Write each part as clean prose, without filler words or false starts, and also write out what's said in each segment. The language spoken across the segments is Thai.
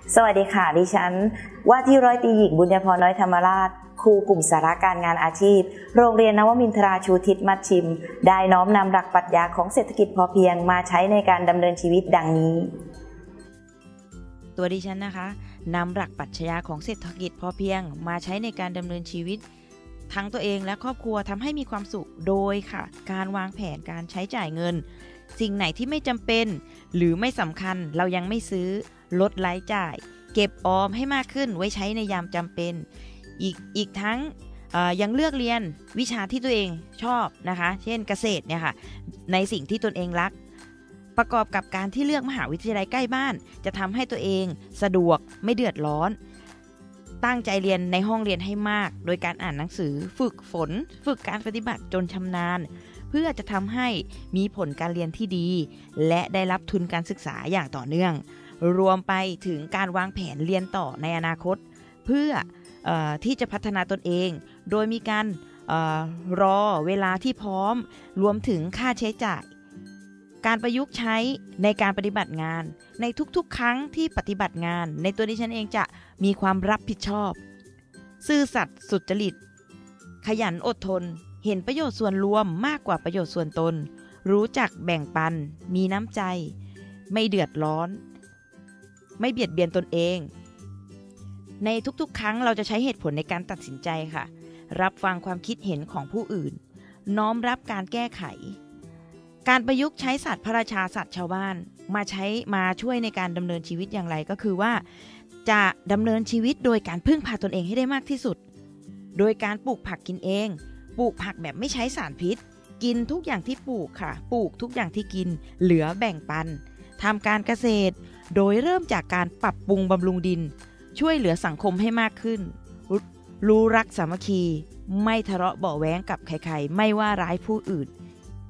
สวัสดีค่ะดิฉันว่าที่ร้อยตรีหญิงบุญญพรน้อยธรรมราชครูกลุ่มสาระการงานอาชีพโรงเรียนนวมินทราชูทิศมัชชิมได้น้อมนำหลักปรัชญาของเศรษฐกิจพอเพียงมาใช้ในการดำเนินชีวิตดังนี้ตัวดิฉันนะคะนำหลักปรัชญาของเศรษฐกิจพอเพียงมาใช้ในการดำเนินชีวิตทั้งตัวเองและครอบครัวทำให้มีความสุขโดยค่ะการวางแผนการใช้จ่ายเงินสิ่งไหนที่ไม่จำเป็นหรือไม่สำคัญเรายังไม่ซื้อลดรายจ่ายเก็บออมให้มากขึ้นไว้ใช้ในยามจำเป็นอีกทั้งยังเลือกเรียนวิชาที่ตัวเองชอบนะคะเช่นเกษตรเนี่ยค่ะในสิ่งที่ตนเองรักประกอบกับการที่เลือกมหาวิทยาลัยใกล้บ้านจะทำให้ตัวเองสะดวกไม่เดือดร้อนตั้งใจเรียนในห้องเรียนให้มากโดยการอ่านหนังสือฝึกฝนฝึกการปฏิบัติจนชำนาญเพื่อจะทำให้มีผลการเรียนที่ดีและได้รับทุนการศึกษาอย่างต่อเนื่องรวมไปถึงการวางแผนเรียนต่อในอนาคตเพื่อที่จะพัฒนาตนเองโดยมีการรอเวลาที่พร้อมรวมถึงค่าใช้จ่ายการประยุกต์ใช้ในการปฏิบัติงานในทุกๆครั้งที่ปฏิบัติงานในตัวดิฉันเองจะมีความรับผิดชอบซื่อสัตย์สุจริตขยันอดทนเห็นประโยชน์ส่วนรวมมากกว่าประโยชน์ส่วนตนรู้จักแบ่งปันมีน้ำใจไม่เดือดร้อนไม่เบียดเบียนตนเองในทุกๆครั้งเราจะใช้เหตุผลในการตัดสินใจค่ะรับฟังความคิดเห็นของผู้อื่นน้อมรับการแก้ไขการประยุกต์ใช้สัตว์พระราชาสัตว์ชาวบ้านมาช่วยในการดำเนินชีวิตอย่างไรก็คือว่าจะดำเนินชีวิตโดยการพึ่งพาตนเองให้ได้มากที่สุดโดยการปลูกผักกินเองปลูกผักแบบไม่ใช้สารพิษกินทุกอย่างที่ปลูกค่ะปลูกทุกอย่างที่กินเหลือแบ่งปันทำการเกษตรโดยเริ่มจากการปรับปรุงบำรุงดินช่วยเหลือสังคมให้มากขึ้นรู้รักสามัคคีไม่ทะเลาะเบาะแว้งกับใครๆไม่ว่าร้ายผู้อื่น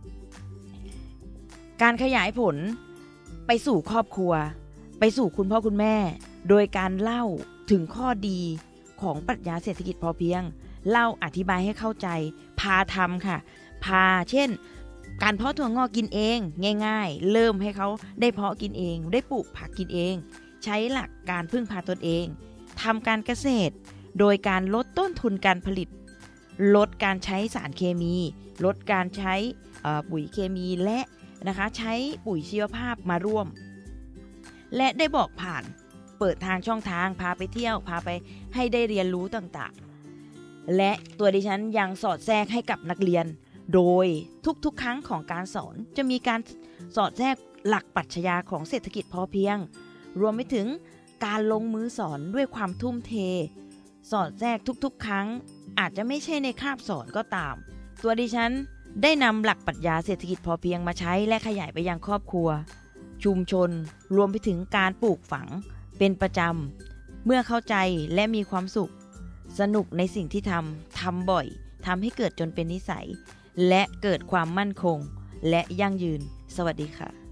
การขยายผลไปสู่ครอบครัวไปสู่คุณพ่อคุณแม่โดยการเล่าถึงข้อดีของปรัชญาเศรษฐกิจพอเพียงเล่าอธิบายให้เข้าใจพาทำค่ะเช่นการเพาะถั่วงอกกินเองง่ายๆเริ่มให้เขาได้เพาะกินเองได้ปลูกผักกินเองใช้หลักการพึ่งพาตนเองทำการเกษตรโดยการลดต้นทุนการผลิตลดการใช้สารเคมีลดการใช้ปุ๋ยเคมีและนะคะใช้ปุ๋ยชีวภาพมาร่วมและได้บอกผ่านเปิดทางช่องทางพาไปเที่ยวพาไปให้ได้เรียนรู้ต่างๆและตัวดิฉันยังสอดแทรกให้กับนักเรียนโดยทุกๆครั้งของการสอนจะมีการสอดแทรกหลักปรัชญาของเศรษฐกิจพอเพียงรวมไปถึงการลงมือสอนด้วยความทุ่มเทสอดแทรกทุกๆครั้งอาจจะไม่ใช่ในคาบสอนก็ตามตัวดิฉันได้นำหลักปรัชญาเศรษฐกิจพอเพียงมาใช้และขยายไปยังครอบครัวชุมชนรวมไปถึงการปลูกฝังเป็นประจำเมื่อเข้าใจและมีความสุขสนุกในสิ่งที่ทำบ่อยทำให้เกิดจนเป็นนิสัยและเกิดความมั่นคงและยั่งยืนสวัสดีค่ะ